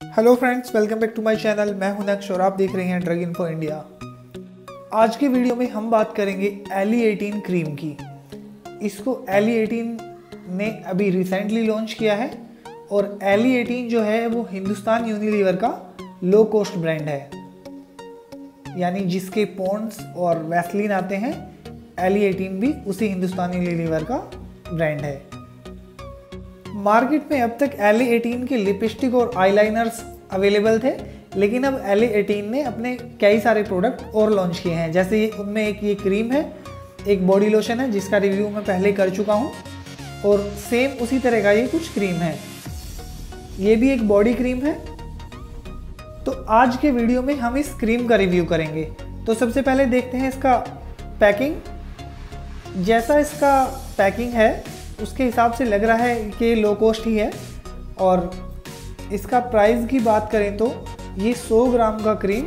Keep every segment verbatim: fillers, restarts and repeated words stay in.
Hello friends, welcome back to my channel. मैं हूं नक्श और आप देख रहे हैं ड्रग इन्फो इंडिया। आज की वीडियो में हम बात करेंगे एल ई एटीन क्रीम की। इसको एल ई एटीन ने अभी रिसेंटली लॉन्च किया है और एल ई एटीन जो है वो हिंदुस्तान यूनिलीवर का लो कॉस्ट ब्रांड है, यानी जिसके पॉन्ड्स और वैसलीन आते हैं, एल ई एटीन भी उसी हिंदुस्तान यूनिलीवर का ब्रांड है। मार्केट में अब तक एल ई एटीन के लिपस्टिक और आईलाइनर्स अवेलेबल थे, लेकिन अब एल ई एटीन ने अपने कई सारे प्रोडक्ट और लॉन्च किए हैं। जैसे ये उनमें एक ये क्रीम है, एक बॉडी लोशन है जिसका रिव्यू मैं पहले कर चुका हूँ, और सेम उसी तरह का ये कुछ क्रीम है। ये भी एक बॉडी क्रीम है। तो आज के वीडियो में हम इस क्रीम का रिव्यू करेंगे। तो सबसे पहले देखते हैं इसका पैकिंग। जैसा इसका पैकिंग है उसके हिसाब से लग रहा है कि लो कॉस्ट ही है, और इसका प्राइस की बात करें तो ये सौ ग्राम का क्रीम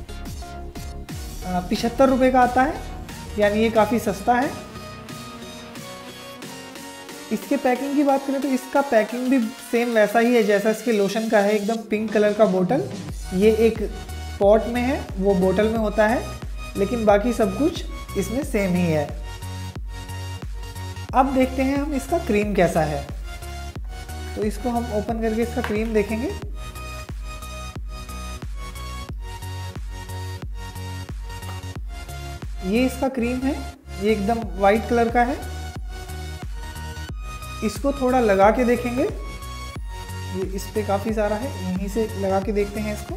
पिछहत्तर रुपये का आता है, यानी ये काफ़ी सस्ता है। इसके पैकिंग की बात करें तो इसका पैकिंग भी सेम वैसा ही है जैसा इसके लोशन का है, एकदम पिंक कलर का बोतल। ये एक पॉट में है, वो बोतल में होता है, लेकिन बाकी सब कुछ इसमें सेम ही है। अब देखते हैं हम इसका क्रीम कैसा है। तो इसको हम ओपन करके इसका क्रीम देखेंगे। ये इसका क्रीम है, ये एकदम वाइट कलर का है। इसको थोड़ा लगा के देखेंगे। ये इस पे काफी सारा है, यहीं से लगा के देखते हैं इसको।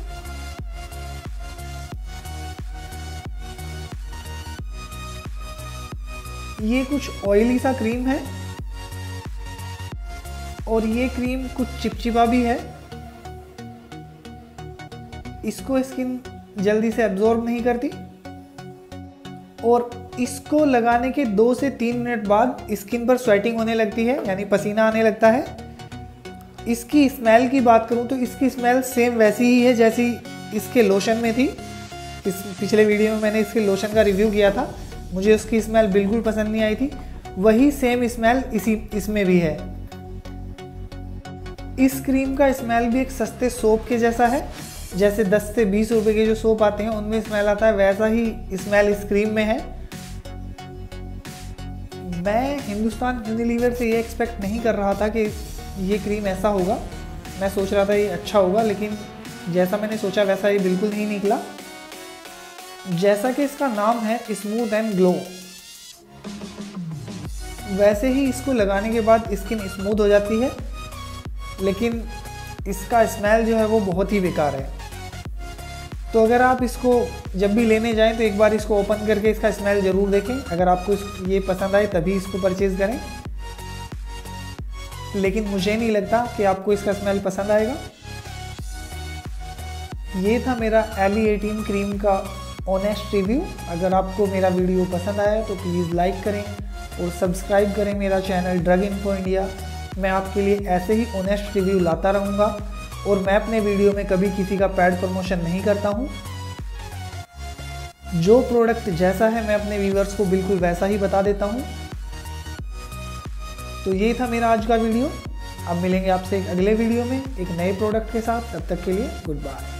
ये कुछ ऑयली सा क्रीम है और ये क्रीम कुछ चिपचिपा भी है। इसको स्किन जल्दी से एब्जॉर्ब नहीं करती, और इसको लगाने के दो से तीन मिनट बाद स्किन पर स्वेटिंग होने लगती है, यानी पसीना आने लगता है। इसकी स्मेल की बात करूं तो इसकी स्मेल सेम वैसी ही है जैसी इसके लोशन में थी। इस पिछले वीडियो में मैंने इसके लोशन का रिव्यू किया था, मुझे उसकी स्मेल बिल्कुल पसंद नहीं आई थी। वही सेम स्मेल इसी इसमें भी है। इस क्रीम का स्मेल भी एक सस्ते सोप के जैसा है। जैसे दस से बीस रुपए के जो सोप आते हैं उनमें स्मेल आता है, वैसा ही स्मेल इस क्रीम में है। मैं हिंदुस्तान यूनिलीवर से ये एक्सपेक्ट नहीं कर रहा था कि ये क्रीम ऐसा होगा। मैं सोच रहा था ये अच्छा होगा, लेकिन जैसा मैंने सोचा वैसा ये बिल्कुल नहीं निकला। जैसा कि इसका नाम है स्मूथ एंड ग्लो, वैसे ही इसको लगाने के बाद स्किन स्मूथ हो जाती है, लेकिन इसका स्मेल जो है वो बहुत ही बेकार है। तो अगर आप इसको जब भी लेने जाएं तो एक बार इसको ओपन करके इसका स्मेल ज़रूर देखें। अगर आपको इस ये पसंद आए तभी इसको परचेज़ करें, लेकिन मुझे नहीं लगता कि आपको इसका स्मेल पसंद आएगा। ये था मेरा एल ई एटीन क्रीम का ऑनेस्ट रिव्यू। अगर आपको मेरा वीडियो पसंद आया तो प्लीज़ लाइक करें और सब्सक्राइब करें मेरा चैनल ड्रग इन्फो इंडिया। मैं आपके लिए ऐसे ही ऑनेस्ट रिव्यू लाता रहूँगा, और मैं अपने वीडियो में कभी किसी का पैड प्रमोशन नहीं करता हूँ। जो प्रोडक्ट जैसा है मैं अपने व्यूअर्स को बिल्कुल वैसा ही बता देता हूँ। तो ये था मेरा आज का वीडियो। अब मिलेंगे आपसे एक अगले वीडियो में एक नए प्रोडक्ट के साथ। तब तक के लिए गुड बाय।